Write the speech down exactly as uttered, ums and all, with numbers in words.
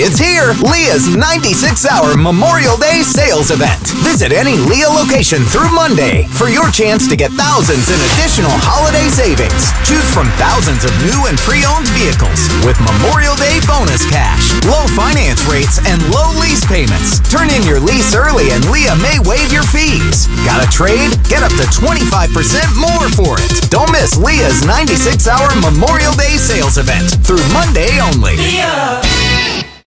It's here, Leah's ninety-six hour Memorial Day sales event. Visit any Leah location through Monday for your chance to get thousands in additional holiday savings. Choose from thousands of new and pre-owned vehicles with Memorial Day bonus cash, low finance rates, and low lease payments. Turn in your lease early and Leah may waive your fees. Got a trade? Get up to twenty-five percent more for it. Don't miss Leah's ninety-six hour Memorial Day sales event through Monday only. Leah.